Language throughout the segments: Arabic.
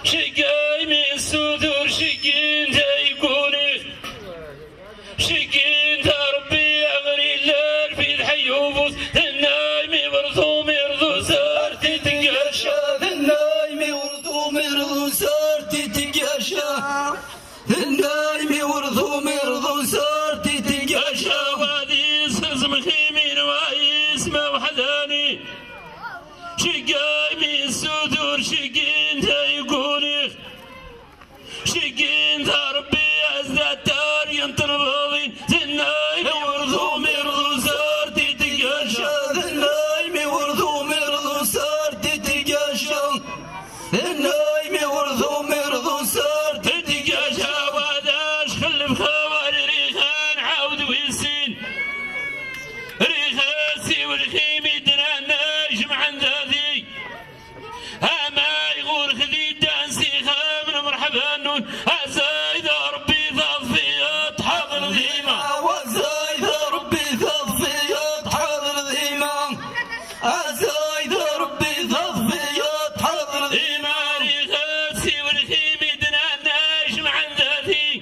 شقاي من الصدور شقين تيكوني شقين ربي أغري الليل في الحيوبوس النايمي مرضوم يرضو سارتي تنقاشا النايمي مرضوم يرضو سارتي تنقاشا النايمي مرضوم يرضو سارتي تنقاشا وادي سرزم خيمين واسمه وحداني شقاي من الصدور شقين تيكوني شقين ربي ازداد تار ينطربضي النايمي مرضوم يرضو سارتي تنقاشا النايمي مرضوم يرضو سارتي تنقاشا النايمي مرضوم يرضو سارتي تنقاشا واداش خلف خوالي ريخان عاود ويسين ريخاسي والخيمي درانا يجمع ذاتي اما يغور خذي دانسي خامن مرحبا نون ازايد ربي ضفيات حاضر ذيما وزايد ربي ضفيات حاضر ذيما ازايد ربي ضفيات حاضر ذيما ريخاسي والخيمي درانا يجمع ذاتي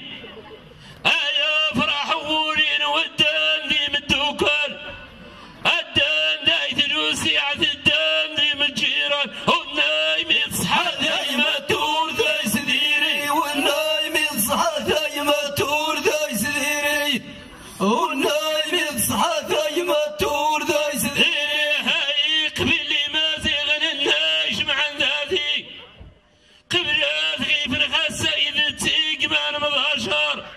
ايا فرح ولين والدان ذي مدوكال الدان دايت الوسيعة الدان ذي من الجيران والنايم يصحى دايما تور ذاي سديري والنايم يصحى دايما تور ذاي سديري والنايم يصحى دايما تور ذاي سديري هاي قبل ما زيغن النايش مع ذاتي قبل غيف الخسة إذا تيق ما مضاشر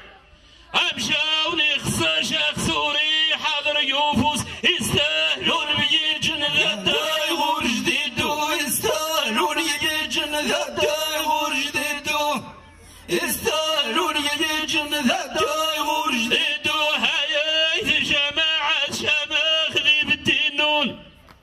أمشاوني خصا شاخ سوري حاضر يوفوس يستاهلون بيجن ذا يغور جديدو يستاهلون يجن ذا يغور جديدو يستاهلون يجن ذا يغور جديدو هاي جماعة شماخ ذي بالدينون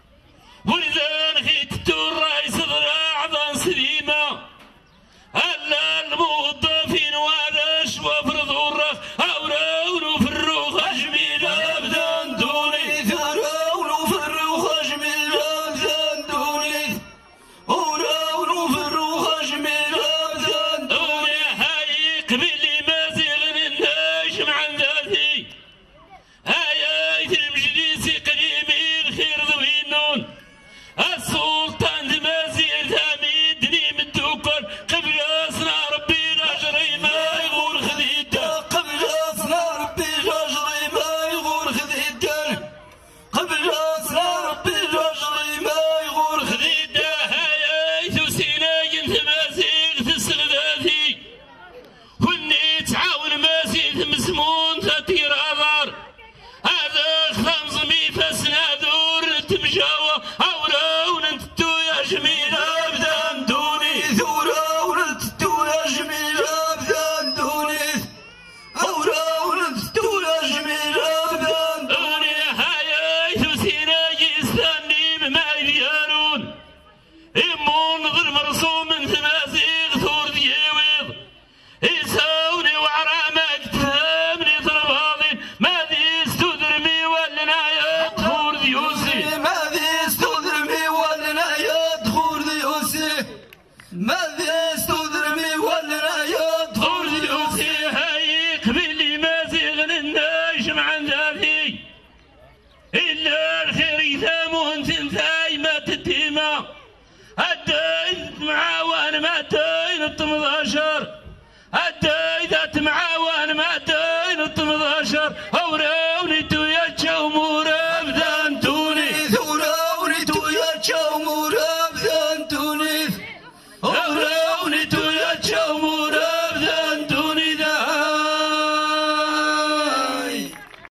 ولذا نخيت الرايس ضراع ضان سليمة ألا الموظفين وعلاش وفرضوا الرخ أوراونو في الروخة جميلة بدان دوني ثراونو في الروخة جميلة بدان دوني وراونو في الروخة جميلة بدان دوني هاي قبلي ما زيغن الناش مع ذاتي هاي المجلس قديمي الخير ذوينون السلطان دمازير ثاميدني من الدوكر قبل أصنع ربي راجري ما يغور خديدا قبل أصنع ربي راجري ما يغور خديدا قبل أصنع ربي راجري ما يغور خديدا هاي ثسيناي ثمازيغ تسغداتي وني تعاون مازيد مسمون تطير أضار هذا خمسمي فسنادور تمشاوى أوراون انتو يا جميلة بدان دوني ثوراون انتو يا جميلة بدان دوني أوراون انتو يا جميلة بدان دوني هاي ثسيناي استني بما يديانون إمون ظل مرسوم من ثمازيغ ثور ديويض يساوني وعرامك تفهمني ضرباضي ما ذي استدرمي ولنا يا ظهور ديوسي ماذا استدرمي ولنا يا دخور ديوسي ماذا استدرمي ولنا يا دخور ديوسي هاي قبلي ما زيغن الناش مع ذاتي إلا الخير يثامون ثنتاي ما تتيما الدايت معاوان ما تاين التمضاشر الدايت معاوان ما تاين التمضاشر أورا